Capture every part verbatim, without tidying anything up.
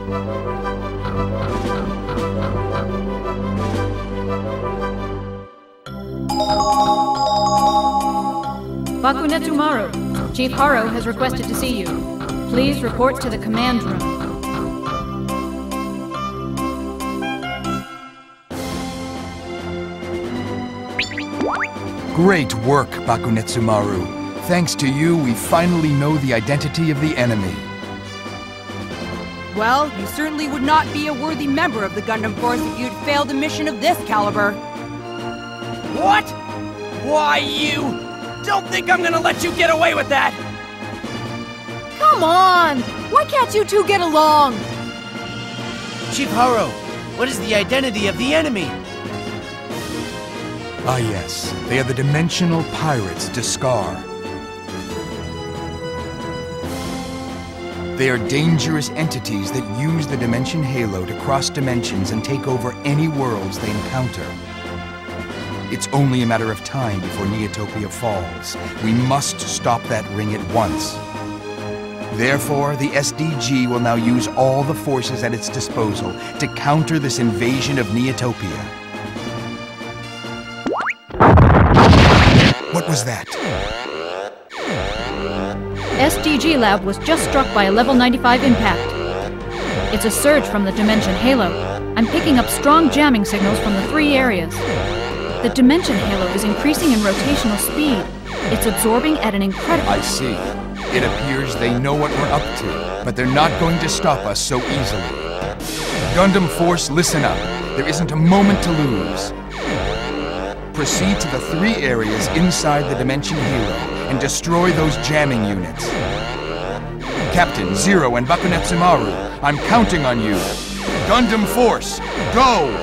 Bakunetsumaru, Chief Haro has requested to see you. Please report to the command room. Great work, Bakunetsumaru. Thanks to you, we finally know the identity of the enemy. Well, you certainly would not be a worthy member of the Gundam Force if you'd failed a mission of this caliber. What? Why, you... Don't think I'm gonna let you get away with that! Come on! Why can't you two get along? Chief Haro, what is the identity of the enemy? Ah yes, they are the Dimensional Pirates, Deskar. They are dangerous entities that use the Dimension Halo to cross dimensions and take over any worlds they encounter. It's only a matter of time before Neotopia falls. We must stop that ring at once. Therefore, the S D G will now use all the forces at its disposal to counter this invasion of Neotopia. What was that? S D G Lab was just struck by a level ninety-five impact. It's a surge from the Dimension Halo. I'm picking up strong jamming signals from the three areas. The Dimension Halo is increasing in rotational speed. It's absorbing at an incredible... I see. It appears they know what we're up to, but they're not going to stop us so easily. Gundam Force, listen up. There isn't a moment to lose. Proceed to the three areas inside the Dimension Halo and destroy those jamming units. Captain, Zero, and Bakunetsumaru, I'm counting on you. Gundam Force, go!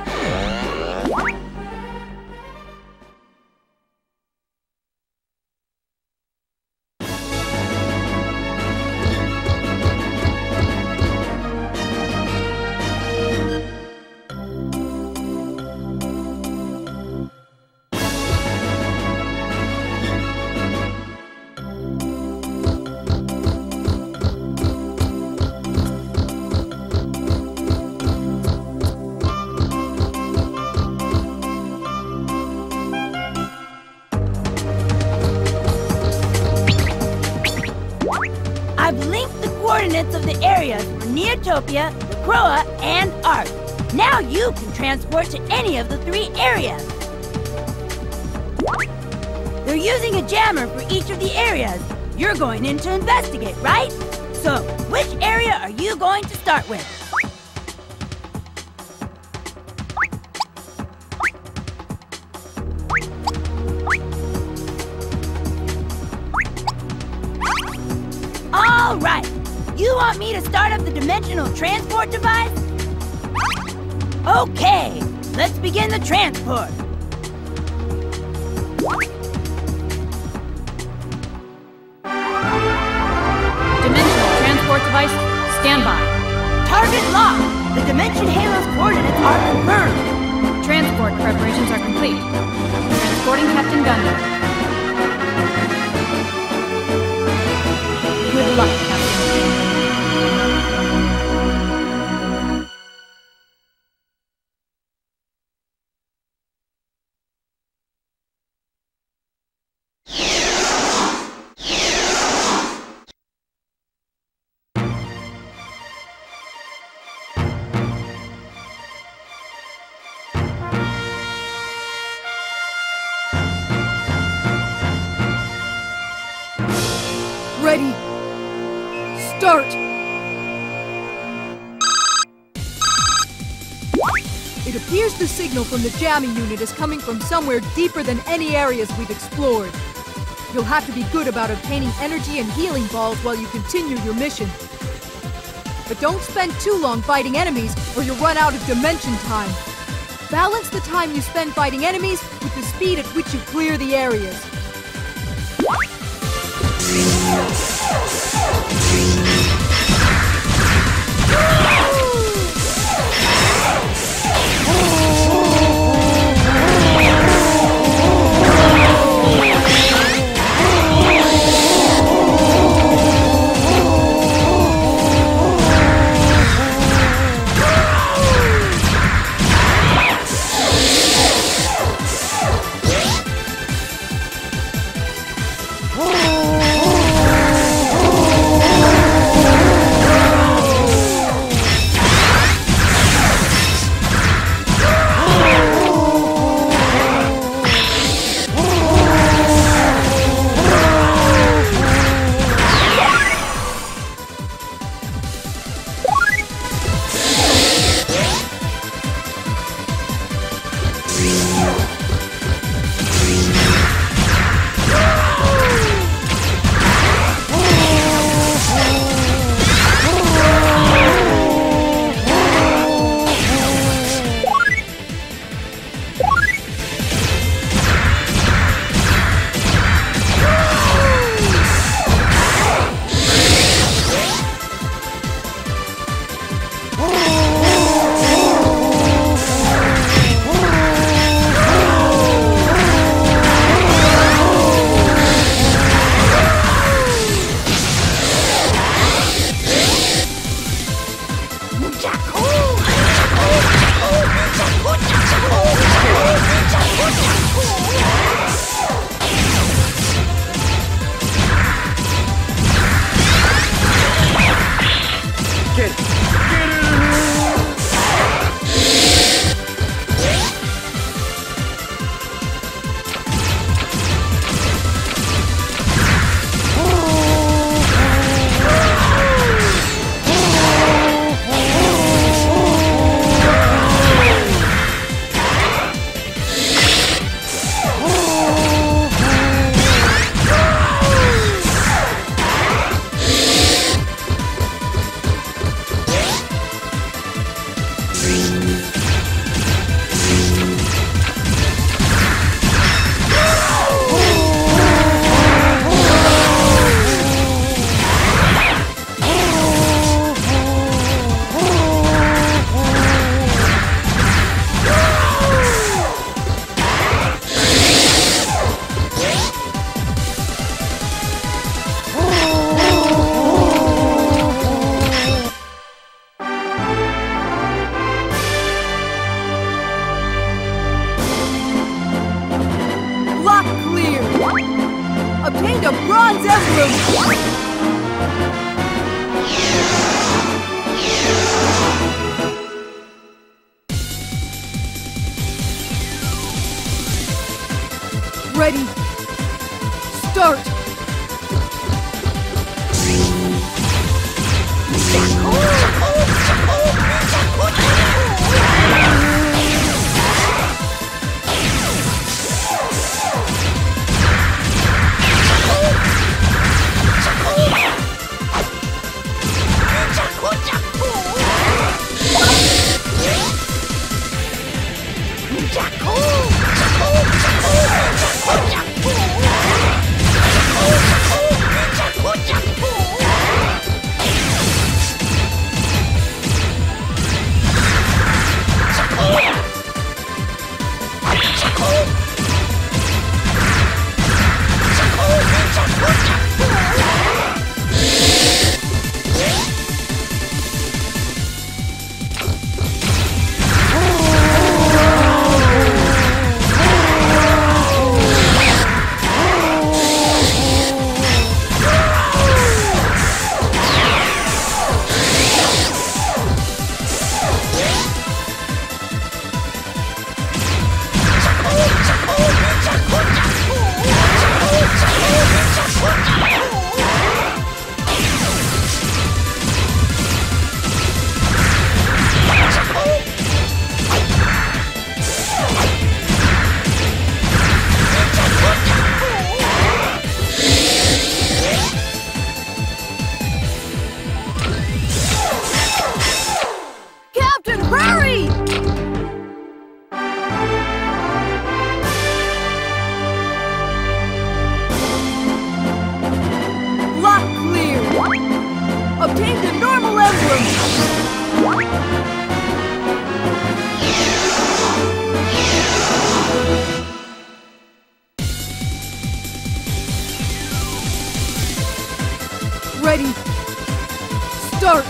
I've linked the coordinates of the areas for Neotopia, Lacroa, and Arc. Now you can transport to any of the three areas. They're using a jammer for each of the areas. You're going in to investigate, right? So, which area are you going to start with? All right. You want me to start up the dimensional transport device? Okay, let's begin the transport. Dimensional transport device, stand by. Target locked. The Dimension Halo's coordinates are confirmed. Transport preparations are complete. Transporting Captain Gundam. Good luck, Captain. Ready. Start! It appears the signal from the jamming unit is coming from somewhere deeper than any areas we've explored. You'll have to be good about obtaining energy and healing balls while you continue your mission. But don't spend too long fighting enemies or you'll run out of dimension time. Balance the time you spend fighting enemies with the speed at which you clear the areas. Obtained a bronze emblem! Ready. Start! Obtained a normal emblem! Ready. Start!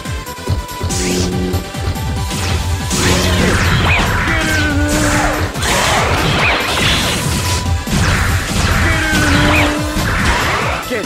Kid.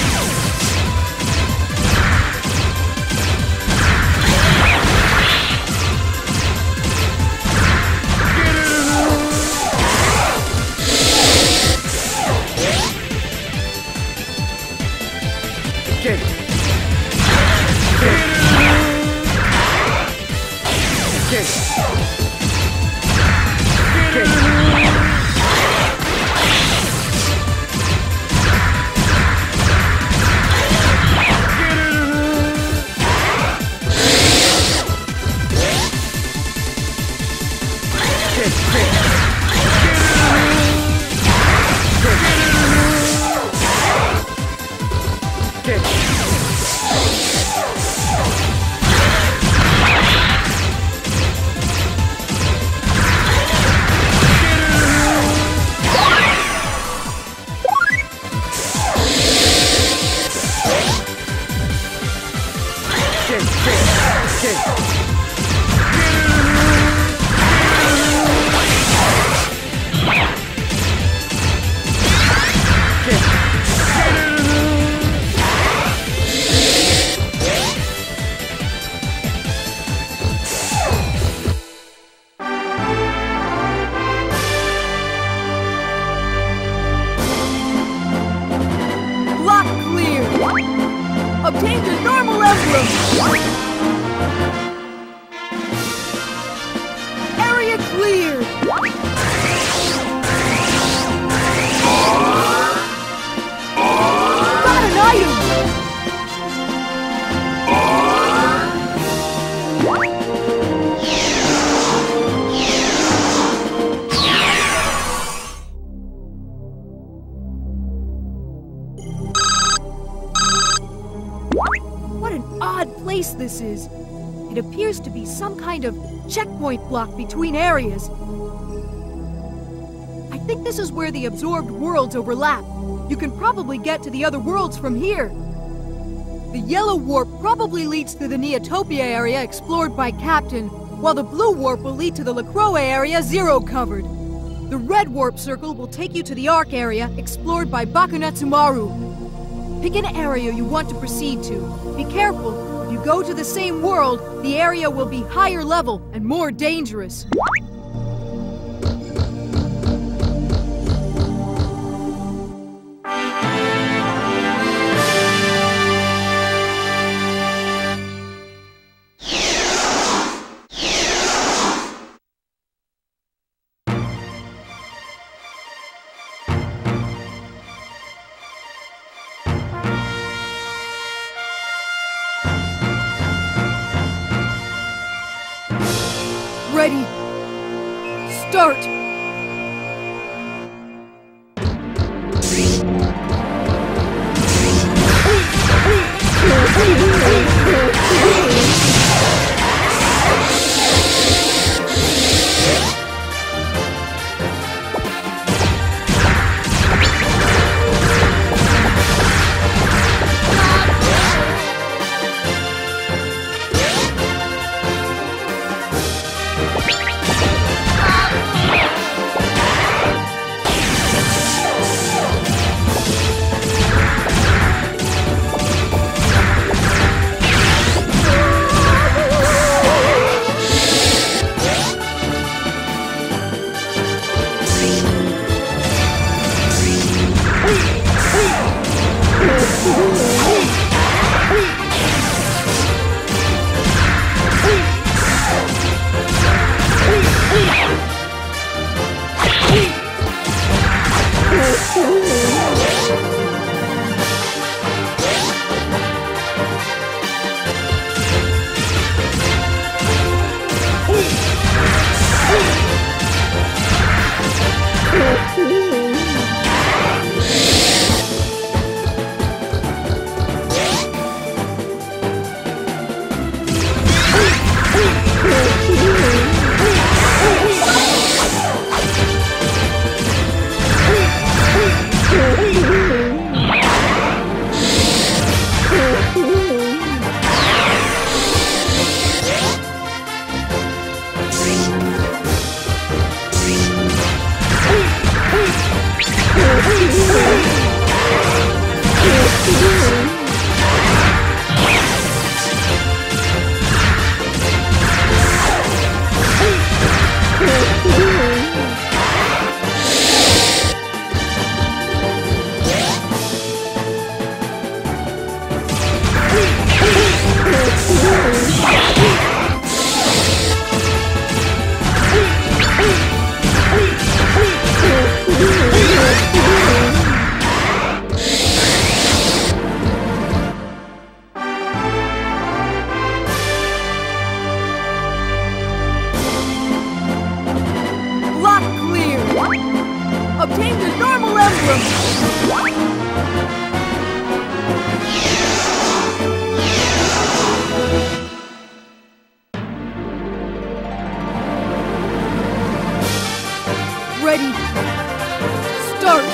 Kid. Kid. Kid. Kid. this is. It appears to be some kind of checkpoint block between areas. I think this is where the absorbed worlds overlap. You can probably get to the other worlds from here. The yellow warp probably leads to the Neotopia area explored by Captain, while the blue warp will lead to the Lacroix area Zero covered. The red warp circle will take you to the Arc area explored by Bakunetsumaru. Pick an area you want to proceed to. Be careful, if you go to the same world, the area will be higher level and more dangerous. Ready. Start! Obtain the normal emblem! Ready. Start!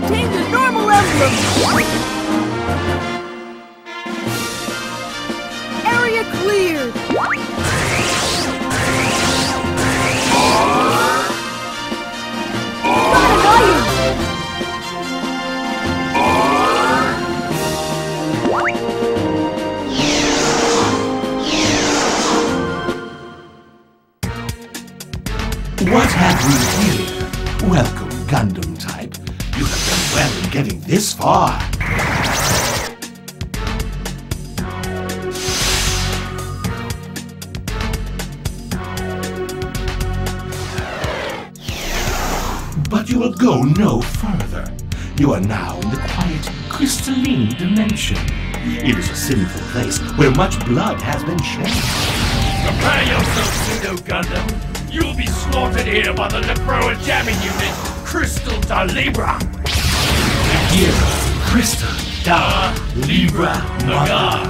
obtain the normal emblem! Area cleared! Got an iron! What have we here? Welcome, Gundam type. You have done well in getting this far. But you will go no further. You are now in the quiet, crystalline dimension. It is a sinful place where much blood has been shed. Prepare yourself, Pseudo Gundam. You'll be slaughtered here by the Necroa jamming unit, Crystal da Libra. Here, Crystal da Libra Magar.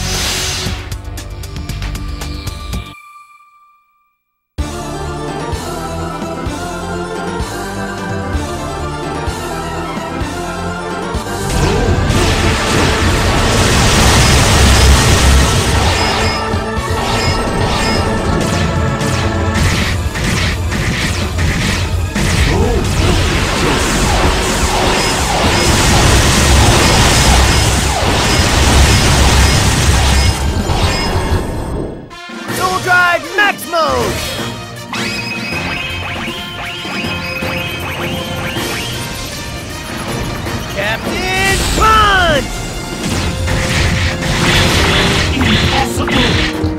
Max mode! Captain Punch! Impossible!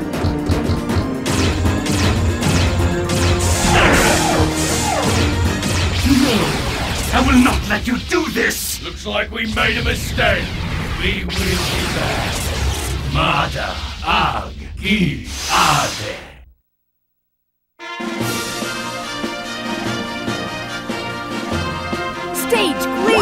No! I will not let you do this! Looks like we made a mistake. We will be back. Mada Ag Gi Ade. Stage clear!